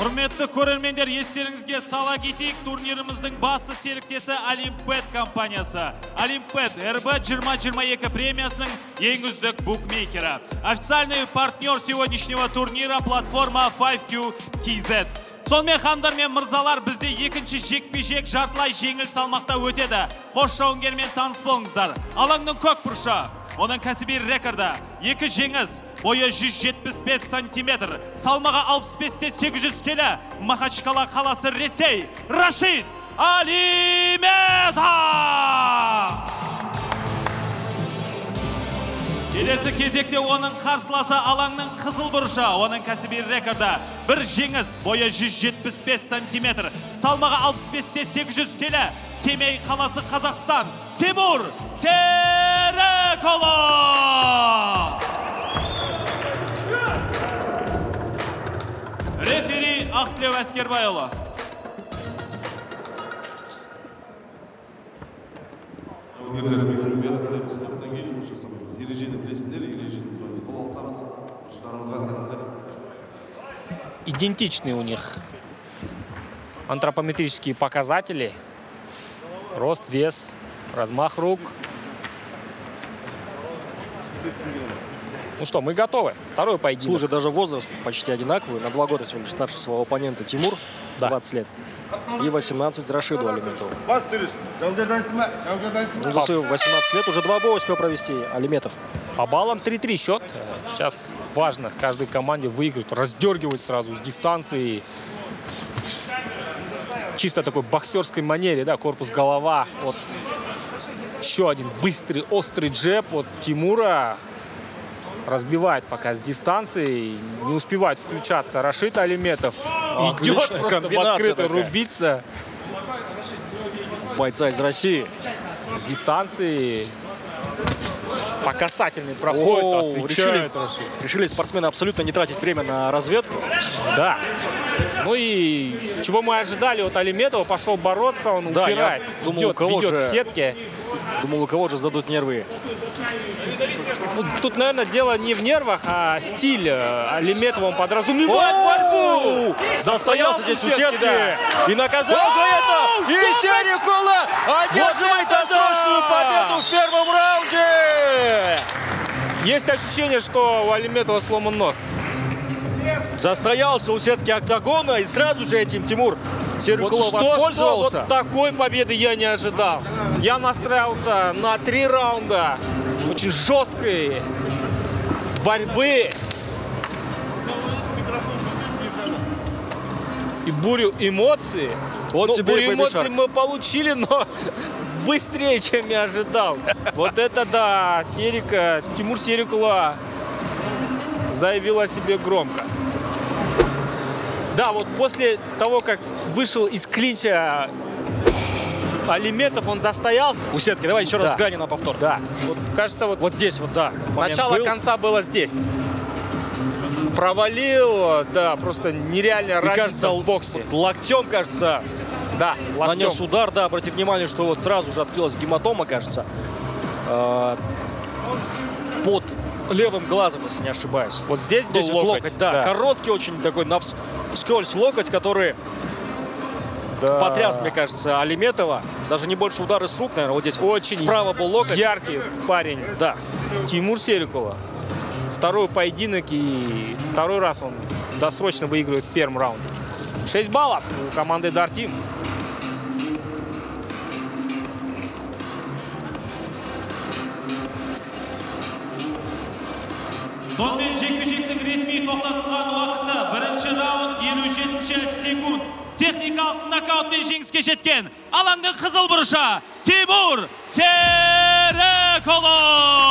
Құрметті көрермендер, естеріңізге сала кетейік, турниріміздің басты серіктесі Олимпет компаниясы. Олимпет РБ 2022 премиясының ең үздік букмейкері. Официальный партнер сегодняшнего турнира платформа 5Q.KZ. Сонымен хандар мен мырзалар, бізде екінші жекпе-жек жартылай жеңіл салмақта өтеді. Қош жауынгермен таныс болыңыздар. Алаңның көк бұрышы, оның кәсіби рекорды 2 жеңіс, бойы 175 сантиметр, салмағы 65-те 800 келі, Махачкала қаласы, Ресей, Рашид Алиметов! Келесі кезекте оның қарсыласы алаңның қызыл бұрышы, оның кәсіби рекорды 1 жеңіс, бойы 175 сантиметр, салмағы 65-те 800 келі, Семей қаласы, Қазақстан, Тимур Серікұлы! Рефери Ақтілеу Әскербайұлы. Идентичны у них антропометрические показатели. Рост, вес, размах рук. Ну что, мы готовы. Второй поединок. Слушай, даже возраст почти одинаковый. На 2 года всего лишь старше своего оппонента Тимур, 20 лет. И 18 Рашиду Алиметову. Ну, за свои 18 лет уже 2 боя успел провести Алиметов. По баллам 3-3 счет. Сейчас важно каждой команде выиграть, раздергивать сразу с дистанции. Чисто такой боксерской манере, да, корпус-голова. Вот еще один быстрый, острый джеб от Тимура. Разбивает пока с дистанции, не успевает включаться Рашид Алиметов. Идет просто в открытую рубиться. Бойца из России. С дистанции по касательной проходит, решили спортсмены абсолютно не тратить время на разведку. Да. Ну и чего мы ожидали от Алиметова, пошел бороться, он упирает, думал, ведет к сетке. Думал, у кого же сдадут нервы. Ну, тут, наверное, дело не в нервах, а стиль Алиметова, он подразумевает борьбу. Застоялся здесь у сетки, да. И наказал за это. И Серікұлы одерживает досрочную победу в первом раунде. Есть ощущение, что у Алиметова сломан нос. Застоялся у сетки октагона, и сразу же этим Тимур Серікұлы воспользовался. Вот такой победы я не ожидал. Я настраивался на 3 раунда очень жесткой борьбы и бурю эмоций. Вот бурю эмоций мы получили, но быстрее, чем я ожидал. Вот это да, Тимур Серікұлы заявил о себе громко. Да, вот после того, как вышел из клинча Алиметов, он застоялся. У сетки, давай еще раз взглянем на повтор. Да, вот, кажется, вот здесь вот, да. Начало конца было здесь. Провалил, да, просто нереальная разница в боксе. Вот локтем, кажется, да, локтем. Нанес удар, да, обратите внимание, что вот сразу же открылась гематома, кажется, под левым глазом, если не ошибаюсь. Вот здесь был локоть, да. Короткий очень такой вскользь локоть, который потряс, мне кажется, Алиметова. Даже не больше удара с рук, наверное, вот здесь очень справа был локоть. Яркий парень, да. Тимур Серікұлы. Второй поединок, и второй раз он досрочно выигрывает в первом раунде. 6 баллов у команды Дартим. Сонымен жекпе-жектің ресми тоқтатылған уақыты 1-ші раунд 57 секунд. Техникалық нокаутпен жеңіске жеткен алаңның қызыл бұрышы Тимур Серікұлы!